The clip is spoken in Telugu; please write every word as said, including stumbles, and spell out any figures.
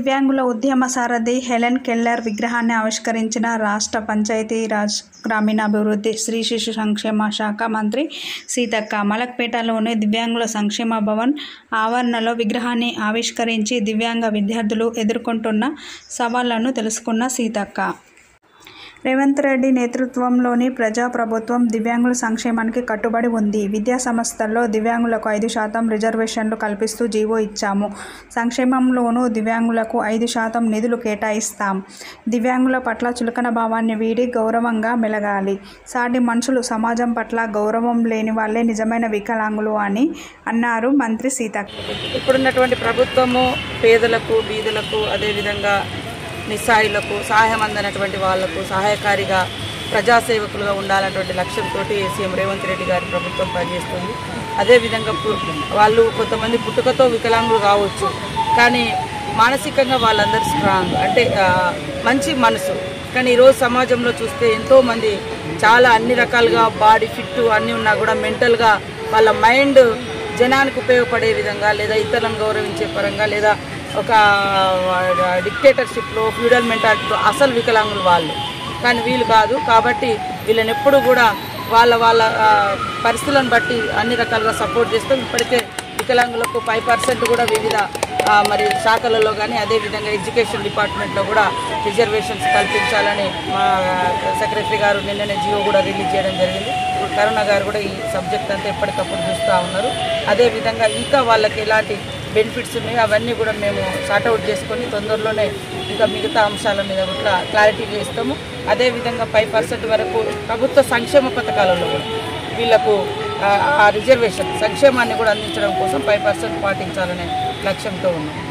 దివ్యాంగుల ఉద్యమ సారథి హెలెన్ కెల్లర్ విగ్రహాన్ని ఆవిష్కరించిన రాష్ట్ర పంచాయతీరాజ్ గ్రామీణాభివృద్ధి స్త్రీ శిశు సంక్షేమ శాఖ మంత్రి సీతక్క మలక్పేటలోని దివ్యాంగుల సంక్షేమ భవన్ ఆవరణలో విగ్రహాన్ని ఆవిష్కరించి దివ్యాంగ విద్యార్థులు ఎదుర్కొంటున్న సవాళ్లను తెలుసుకున్న సీతక్క రేవంత్ రెడ్డి నేతృత్వంలోని ప్రజాప్రభుత్వం దివ్యాంగుల సంక్షేమానికి కట్టుబడి ఉంది. విద్యా సంస్థల్లో దివ్యాంగులకు ఐదు శాతం రిజర్వేషన్లు కల్పిస్తూ జీవో ఇచ్చాము. సంక్షేమంలోనూ దివ్యాంగులకు ఐదు శాతం నిధులు కేటాయిస్తాం. దివ్యాంగుల పట్ల చులకన భావాన్ని వీడి గౌరవంగా మెలగాలి. సాటి మనుషులు సమాజం పట్ల గౌరవం లేని వాళ్ళే నిజమైన వికలాంగులు అని అన్నారు మంత్రి సీతక్క. ఇప్పుడున్నటువంటి ప్రభుత్వము పేదలకు బీదలకు అదేవిధంగా నిస్సాయులకు సహాయం అందనటువంటి వాళ్లకు సహాయకారిగా ప్రజాసేవకులుగా ఉండాలన్నటువంటి లక్ష్యంతో సీఎం రేవంత్ రెడ్డి గారి ప్రభుత్వం పనిచేస్తుంది. అదేవిధంగా వాళ్ళు కొంతమంది పుట్టుకతో వికలాంగులు కావచ్చు, కానీ మానసికంగా వాళ్ళందరూ స్ట్రాంగ్, అంటే మంచి మనసు. కానీ ఈరోజు సమాజంలో చూస్తే ఎంతోమంది చాలా అన్ని రకాలుగా బాడీ ఫిట్ అన్నీ ఉన్నా కూడా మెంటల్గా వాళ్ళ మైండ్ జనానికి ఉపయోగపడే విధంగా లేదా ఇతరులను గౌరవించే పరంగా లేదా ఒక డిక్టేటర్షిప్లో ఫ్యూడల్ మెంటాలిటీలో అసలు వికలాంగులు వాళ్ళు, కానీ వీళ్ళు కాదు. కాబట్టి వీళ్ళని ఎప్పుడు కూడా వాళ్ళ వాళ్ళ పరిస్థితులను బట్టి అన్ని రకాలుగా సపోర్ట్ చేస్తాం. ఇప్పటికే వికలాంగులకు ఫైవ్ పర్సెంట్ కూడా వివిధ మరి శాఖలలో కానీ అదేవిధంగా ఎడ్యుకేషన్ డిపార్ట్మెంట్లో కూడా రిజర్వేషన్స్ కల్పించాలని మా సెక్రటరీ గారు నిన్ననే జియో కూడా రిలీజ్ చేయడం జరిగింది. కరుణ గారు కూడా ఈ సబ్జెక్ట్ అంతా ఎప్పటికప్పుడు చూస్తూ ఉన్నారు. అదేవిధంగా ఇంకా వాళ్ళకి ఎలాంటి బెనిఫిట్స్ ఉన్నాయో అవన్నీ కూడా మేము సార్ట్అవుట్ చేసుకొని తొందరలోనే ఇంకా మిగతా అంశాల మీద కూడా క్లారిటీగా ఇస్తాము. అదేవిధంగా ఫైవ్ పర్సెంట్ వరకు ప్రభుత్వ సంక్షేమ పథకాలలో కూడా వీళ్లకు ఆ రిజర్వేషన్ సంక్షేమాన్ని కూడా అందించడం కోసం ఫైవ్ పర్సెంట్ పాటించాలనే లక్ష్యంతో ఉన్నాం.